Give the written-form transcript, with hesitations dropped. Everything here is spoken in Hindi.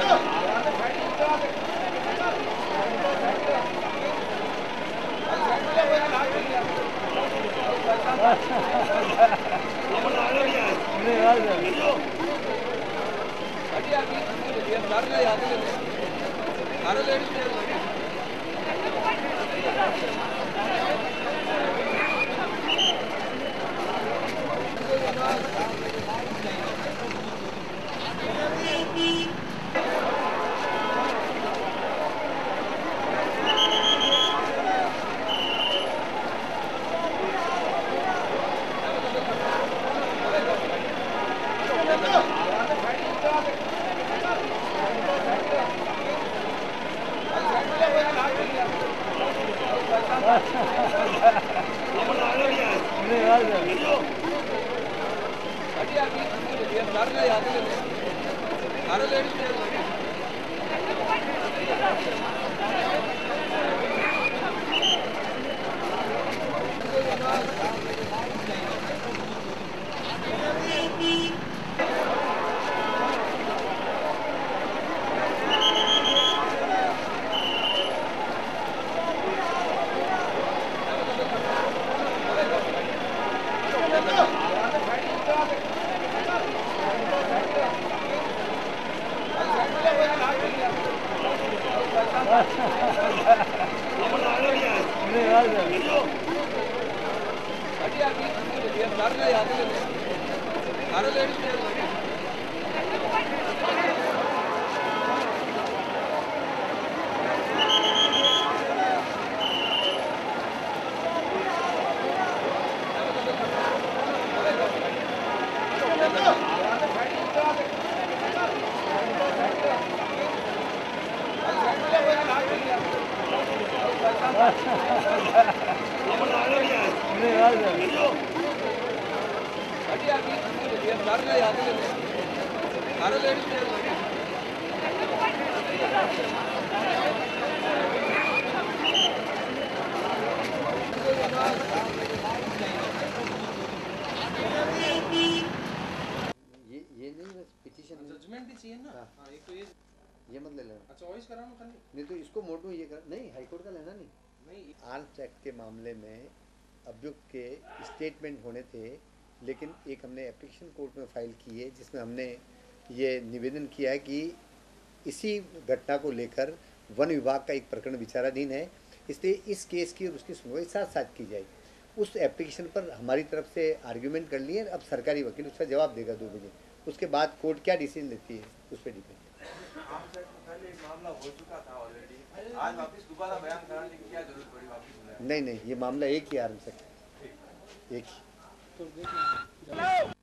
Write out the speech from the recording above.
ये नहीं बस पिटीशन जजमेंट भी चाहिए ना। हाँ एक तो ये मत ले लेना। अच्छा वॉइस कराऊं खाली? नहीं तो इसको मोटू ये कर नहीं, हाईकोर्ट का लेना नहीं। आर्म्स एक्ट के मामले में अभियुक्त के स्टेटमेंट होने थे, लेकिन एक हमने एप्लीकेशन कोर्ट में फाइल की है जिसमें हमने ये निवेदन किया है कि इसी घटना को लेकर वन विभाग का एक प्रकरण विचाराधीन है, इसलिए इस केस की और उसकी सुनवाई साथ साथ की जाए। उस एप्लीकेशन पर हमारी तरफ से आर्ग्यूमेंट कर लिए, अब सरकारी वकील उसका जवाब देगा 2 बजे। उसके बाद कोर्ट क्या डिसीजन लेती है उस पर डिपेंड। मामला हो चुका था ऑलरेडी, आज वापस दोबारा बयान कराने की क्या जरूरत पड़ी वापस? नहीं, ये मामला एक ही आर्म्स एक्ट, एक ही।